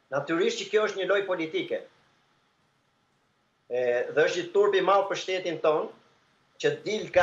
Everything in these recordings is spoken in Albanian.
Natyrisht që kjo është një lojë politike. Dhe është një turp i madh për shtetin tonë, që dilka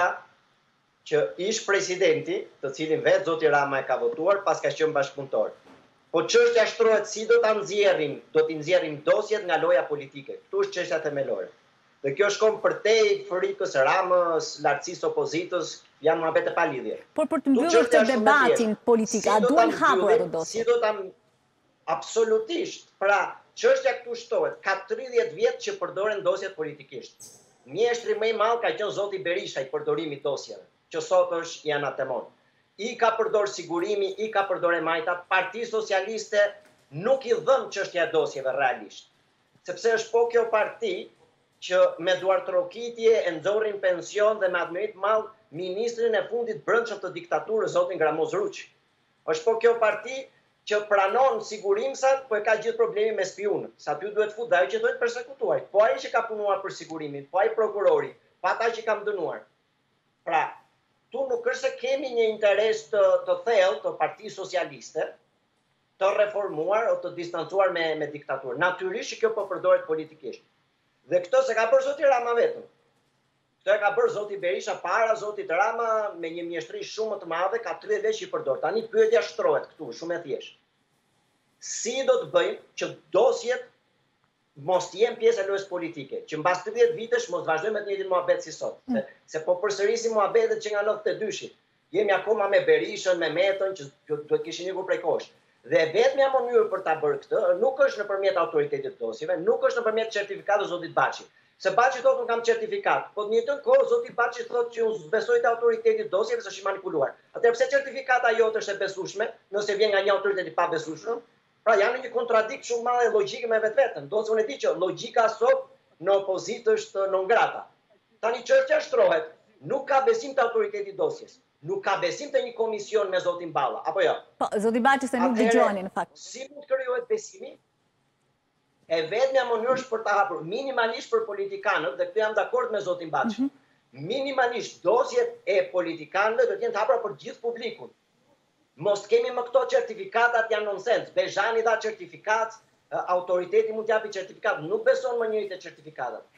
që ish presidenti, të cilin vetë zoti Rama e ka votuar, pas ka qenë bashkëpunëtor. Po çështja shtrohet si do t'i nxjerrim dosjet nga loja politike. Ktu është çështja themelore. Dhe kjo shkon përtej frikës Ramës, lartësisë opozitës, janë muhabete pa lidhje. Por për të mbyllur këtë debatin politik, a duhen hapur ato dosje? Si do ta absolutisht. Pra, çështja këtu shtohet, ka 30 vjet që përdoren dosjet politikisht. Mjeshtri më i madh ka qenë zoti Berisha i përdorimit dosjeve, që sot është i anatemon. I ka përdor sigurimi, i ka përdor e majta, Partia Socialiste nuk i dhën çështja e dosjeve realisht. Sepse është po kjo parti që me duartrokitje e nxorrin pension dhe me admirim të madh ministrin e fundit brendshëm të diktaturës, zotin Gramoz Ruçi. Është po kjo parti që pranon sigurimsat, po e ka gjithë problemi me spionët. Sa aty duhet fut ajo që duhet përsekutuar. Po ai që ka punuar për sigurimin, po ai prokurori, pa ata që kanë dënuar. Pra, tu nuk është se kemi një interes të thellë të Partisë Socialiste të reformuar o të distancuar me diktaturë. Natyrisht që kjo po përdoret politikisht. Dhe këto se ka bërë zoti Rama vetëm. Këto e ka bërë zoti Berisha para zotit Rama me një mjeshtri shumë të madhe, ka 30 vjet që i përdor. Tani pyetja shtrohet këtu, shumë e thjeshtë. Si do të bëjmë që dosjet mos jenë pjesë e lojës politike, që mbas 30 vitesh mos vazhdojmë me të njëjtin muhabet si sot. Se po përsërisim muhabetet që nga 92-shi. Jemi akoma me Berishën, me Metën, që duhet kishin ikur prej kohësh. Dhe vetmja mënyrë për ta bërë këtë nuk është nëpërmjet autoritetit të dosjeve, nuk është nëpërmjet certifikatës zotit Baçi. Se Baçi thotë unë kam certifikat, po në një të kohë zoti Baçi thotë që unë besoj te autoritetit të dosjeve se është i manipuluar. Atëherë pse certifikata jote është e besueshme, nëse vjen nga një autoritet i pabesueshëm? Pra janë një kontradikt shumë madhe logjike me vetveten. Do të unë e di që logjika sot në opozitë është non grata. Tani çështja shtrohet, nuk ka besim te autoriteti i dosjes. Nuk ka besim te një komision me zotin Balla, apo jo? Po, zoti Baçi se nuk dëgjoni në fakt. Si mund të krijohet besimi? E vetmja mënyrë është për ta hapur minimalisht për politikanët, dhe këtu jam dakord me zotin Baçi. Minimalisht dosjet e politikanëve do të jenë të hapura për gjithë publikun. Mos kemi më këto certifikatat, janë nonsens. Bezhani dha certifikat, autoriteti mund t'japi certifikat, nuk beson më njëri te certifikatat.